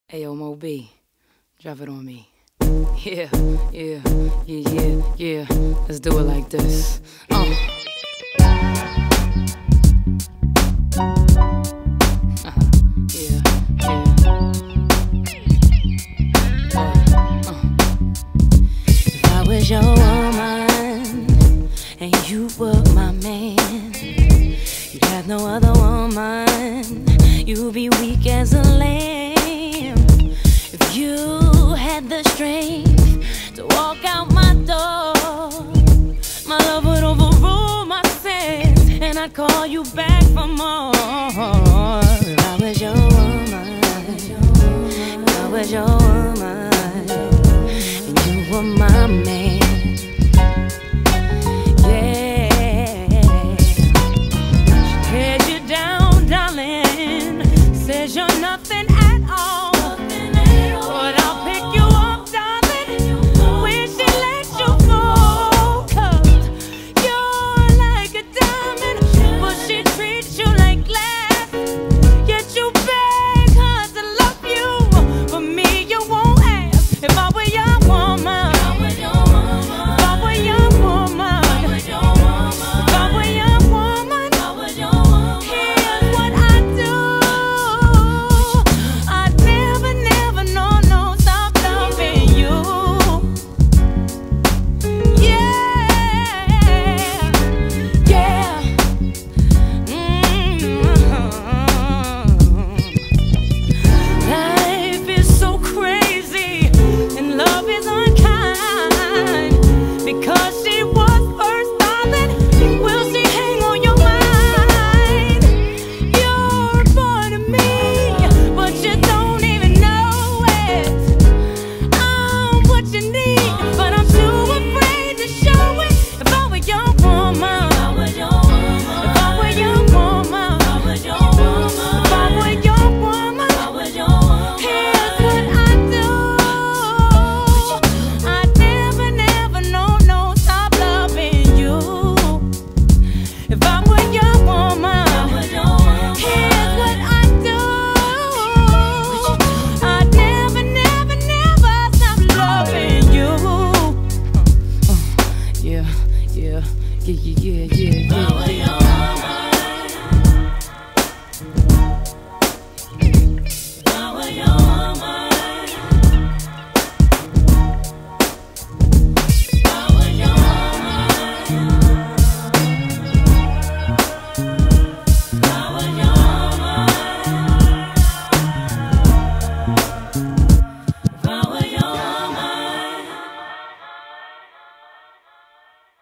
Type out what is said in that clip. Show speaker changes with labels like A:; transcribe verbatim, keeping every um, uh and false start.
A: Ayo, Mo B, drop it on me. Yeah, yeah, yeah, yeah, yeah. Let's do it like this. Uh. Uh-huh. Yeah, yeah. Uh, uh. If I was your woman and you were my man, you'd have no other woman. You'd be weak as a lamb. If you had the strength to walk out my door, my love would overrule my sins, and I'd call you back for more. If I was your woman, if I was your woman, and you were my man,